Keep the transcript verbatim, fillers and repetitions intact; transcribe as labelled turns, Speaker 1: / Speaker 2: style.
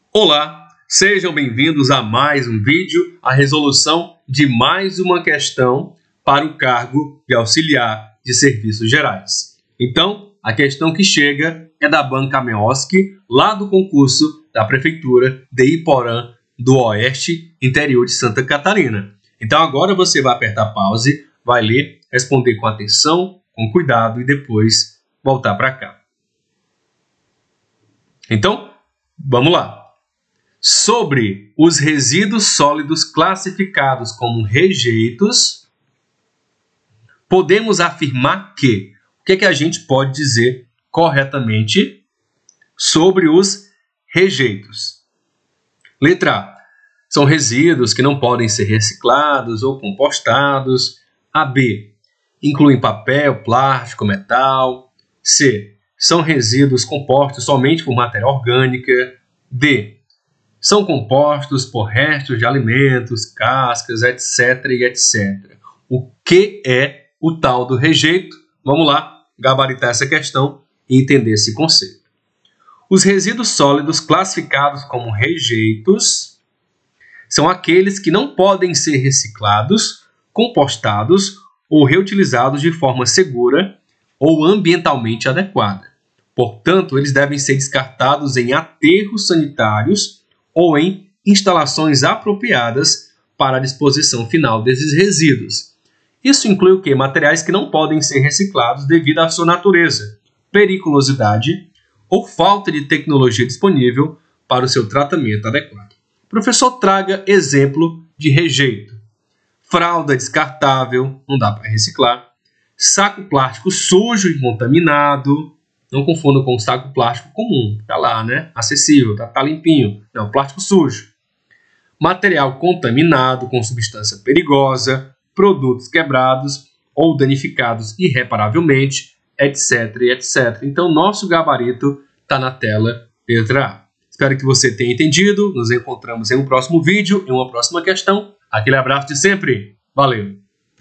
Speaker 1: Olá, sejam bem-vindos a mais um vídeo, a resolução de mais uma questão para o cargo de auxiliar de serviços gerais. Então, a questão que chega é da banca Meosc, lá do concurso da Prefeitura de Iporã do Oeste, interior de Santa Catarina. Então agora você vai apertar pause, vai ler, responder com atenção, com cuidado e depois voltar para cá. Então, vamos lá. Sobre os resíduos sólidos classificados como rejeitos, podemos afirmar que, o que é que a gente pode dizer corretamente sobre os rejeitos? Letra A. São resíduos que não podem ser reciclados ou compostados. A B. Incluem papel, plástico, metal. C. São resíduos compostos somente por matéria orgânica. D. São compostos por restos de alimentos, cascas, etc e etcétera. O que é o tal do rejeito? Vamos lá gabaritar essa questão e entender esse conceito. Os resíduos sólidos classificados como rejeitos são aqueles que não podem ser reciclados, compostados ou reutilizados de forma segura ou ambientalmente adequada. Portanto, eles devem ser descartados em aterros sanitários ou em instalações apropriadas para a disposição final desses resíduos. Isso inclui o quê? Materiais que não podem ser reciclados devido à sua natureza, periculosidade ou falta de tecnologia disponível para o seu tratamento adequado. Professor, traga exemplo de rejeito. Fralda descartável, não dá para reciclar. Saco plástico sujo e contaminado. Não confunda com o saco plástico comum. Está lá, né? Acessível, tá, tá limpinho. Não, plástico sujo. Material contaminado com substância perigosa, produtos quebrados ou danificados irreparavelmente, etc, etcétera. Então, nosso gabarito está na tela, letra A. Espero que você tenha entendido. Nos encontramos em um próximo vídeo, em uma próxima questão. Aquele abraço de sempre. Valeu!